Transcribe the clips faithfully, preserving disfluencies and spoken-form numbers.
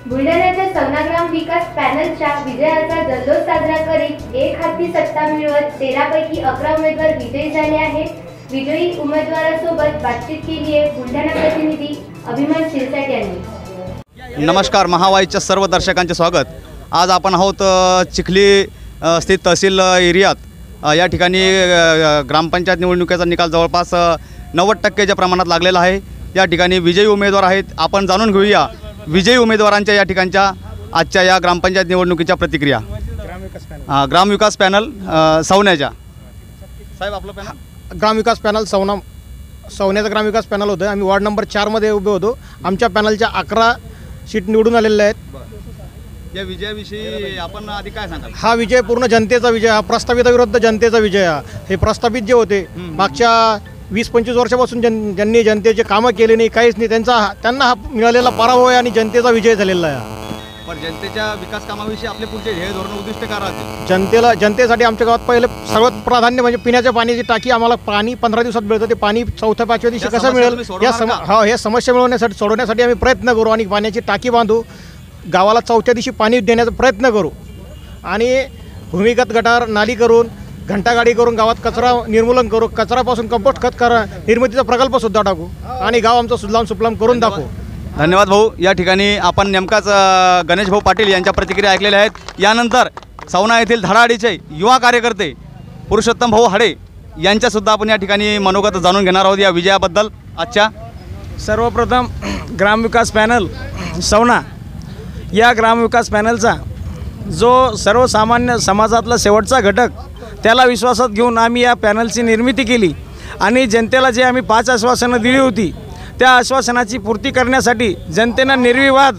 बुलढाण्याच्या सवना ग्राम विकास पॅनलच्या विजयाचा जल्लोष साजरा करीत एक हाती सत्ता मिळवत तेरा पैकी अकरा उमेदवार विजयी झाले आहेत। विजयी उमेदवारांसोबत बातचीत केली आहे बुलढाणा प्रतिनिधी अभिमान शिरसाट यांनी। नमस्कार, महावाईच्या सर्व दर्शकांचे स्वागत। आज आपण आहोत चिखली स्थित तहसील एरियात। या ठिकाणी ग्रामपंचायत निवडणुकीचा निकाल जवळपास नव्वद टक्केच्या प्रमाणात लागलेला आहे। या ठिकाणी विजयी उमेदवार आहेत। आपण जाणून घेऊया विजयी उमेदवारांच्या या ठिकाणच्या आजच्या या ग्रामपंचायत निवडणुकीच्या प्रतिक्रिया। ग्राम विकास पॅनल सवण्याच्या साहेब आपलं पॅनल ग्राम विकास पॅनल सवना सवण्याचा ग्राम विकास पॅनल होतं। आम्ही वार्ड नंबर चार मध्ये उभे होतो। आमच्या पॅनलच्या अकरा सीट निवडून आलेल्या आहेत। या विजयाविषयी आपण आधी काय सांगाल? हा विजय पूर्ण जनतेचा विजय, हा प्रस्ताविताविरुद्ध जनतेचा विजय। हे प्रस्तावित जे होते मागच्या वीस पंचवीस वर्षापासून जन ज्यांनी जनतेचे कामं केले नाही, काहीच नाही, त्यांचा त्यांना हा मिळालेला पराभव आहे आणि जनतेचा विजय झालेला आहे। पण जनतेच्या विकास कामाविषयी आपले पुढचे ध्येय धोरण उद्दिष्ट काय राहतील? जनतेला जनतेसाठी आमच्या गावात पहिले सर्वात प्राधान्य म्हणजे पिण्याच्या पाण्याची टाकी। आम्हाला पाणी पंधरा दिवसात मिळतं। ते पाणी चौथ्या पाचव्या दिवशी कसं मिळेल या सम हा हे समस्या मिळवण्यासाठी सोडवण्यासाठी आम्ही प्रयत्न करू आणि पाण्याची टाकी बांधू। गावाला चौथ्या दिवशी पाणी देण्याचा प्रयत्न करू आणि भूमिगत गटार नाली करून घंटागाडी करून गावात कचरा निर्मूलन करू। कचरापासून कंपोस्ट खत करा निर्मितीचा प्रकल्प सुद्धा टाकू आणि गाव आमचं सुजलाम सुफलाम करून दाखवू। धन्यवाद भाऊ। या ठिकाणी आपण नेमकाच गणेश भाऊ पाटील यांच्या प्रतिक्रिया ऐकलेल्या आहेत। यानंतर सवना येथील धडाडीचे युवा कार्यकर्ते पुरुषोत्तम भाऊ हाडे यांच्यासुद्धा आपण या ठिकाणी मनोगत जाणून घेणार आहोत या विजयाबद्दल। आजच्या सर्वप्रथम ग्रामविकास पॅनल सवना या ग्रामविकास पॅनलचा जो सर्वसामान्य समाजातला शेवटचा घटक त्याला विश्वासात घेऊन आम्ही या पॅनलची निर्मिती केली आणि जनतेला जे आम्ही पाच आश्वासनं दिली होती त्या आश्वासनाची पूर्ती करण्यासाठी जनतेनं निर्विवाद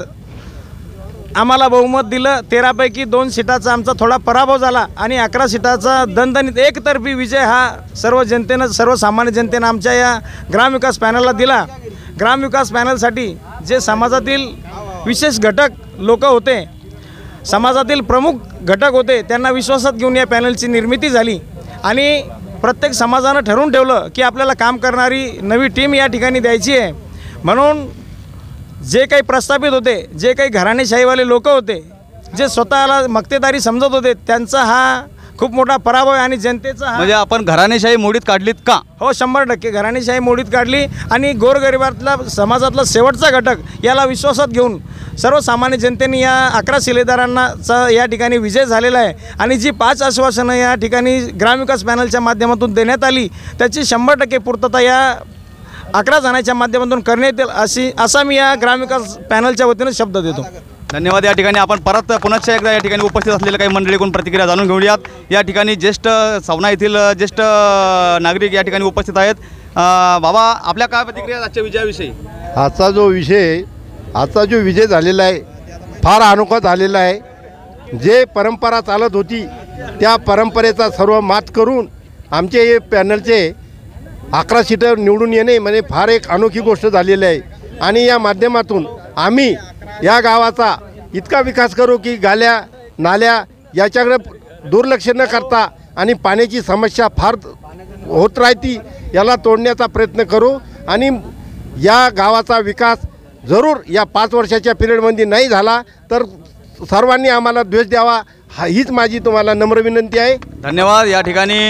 आम्हाला बहुमत दिलं। तेरापैकी दोन सीटाचा आमचा थोडा पराभव झाला आणि अकरा सीटाचा दणदणीत एकतर्फी विजय हा सर्व जनतेनं सर्वसामान्य जनतेनं आमच्या या ग्रामविकास पॅनलला दिला। ग्रामविकास पॅनलसाठी जे समाजातील विशेष घटक लोक होते, समाजातील प्रमुख घटक होते, त्यांना विश्वासात घेऊन या पॅनलची निर्मिती झाली आणि प्रत्येक समाजानं ठरवून ठेवलं की आपल्याला काम करणारी नवी टीम या ठिकाणी द्यायची आहे। म्हणून जे काही प्रस्थापित होते, जे काही घराणेशाहीवाले लोक होते, जे स्वतःला मक्तेदारी समजत होते, त्यांचा हा खूप मोठा पराभव आहे आणि जनतेचा म्हणजे आपण घराणेशाही मोडीत काढलीत का? हो, शंभर टक्के घराणेशाही मोडीत काढली आणि गोरगरिबातला समाजातला शेवटचा घटक याला विश्वासात घेऊन सर्वसामान्य जनतेने या अकरा शिलेदारांनाचा या ठिकाणी विजय झालेला आहे आणि जी पाच आश्वासनं या ठिकाणी ग्रामविकास पॅनलच्या माध्यमातून देण्यात आली त्याची शंभर टक्के पूर्तता या अकरा जणांच्या माध्यमातून करण्यात येईल अशी असा मी या ग्रामविकास पॅनलच्या वतीनं शब्द देतो। धन्यवाद। या ठिकाणी आपण परत पुनश्च एकदा या ठिकाणी उपस्थित असलेल्या काही मंडळीकडून प्रतिक्रिया जाणून घेऊयात। या ठिकाणी ज्येष्ठ सवना येथील ज्येष्ठ नागरिक या ठिकाणी उपस्थित आहेत। बाबा, आपल्या काय प्रतिक्रिया आजच्या विजयाविषयी? आजचा जो विषय आजचा जो विजय झालेला आहे फार अनोखा झालेला आहे। जे परंपरा चालत होती त्या परंपरेचा सर्व मात करून आमचे हे पॅनलचे अकरा सीटर निवडून येणे म्हणजे फार एक अनोखी गोष्ट झालेली आहे आणि या माध्यमातून आम्ही या गावाचा इतका विकास करू की गाल्या नाल्या याच्याकडे दुर्लक्ष न करता आणि पाण्याची समस्या फार होत राहती याला तोडण्याचा प्रयत्न करू आणि या गावाचा विकास जरूर या पाच वर्षाच्या पिरियडमध्ये नाही झाला तर सर्वांनी आम्हाला द्वेष द्यावा हा हीच माझी तुम्हाला नम्र विनंती आहे। धन्यवाद। या ठिकाणी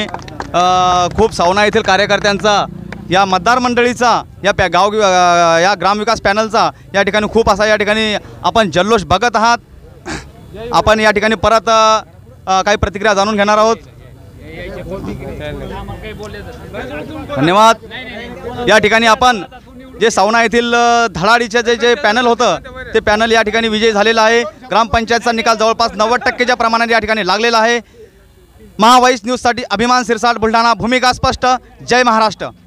खूप सवना येथील कार्यकर्त्यांचा या मतदार मंडळीचा या पॅ गाव या ग्रामविकास पॅनलचा या ठिकाणी खूप असा या ठिकाणी आपण जल्लोष बघत आहात। आपण या ठिकाणी परत काही प्रतिक्रिया जाणून घेणार आहोत। धन्यवाद। या ठिकाणी आपण जे सवना येथील धडाडीचे जे जे पॅनल होतं ते पॅनल या ठिकाणी विजयी झालेलं आहे। ग्रामपंचायतचा निकाल जवळपास नव्वद टक्केच्या प्रमाणात या ठिकाणी लागलेला आहे। महावाईस न्यूजसाठी अभिमान शिरसाट, बुलढाणा। भूमिका स्पष्ट। जय महाराष्ट्र।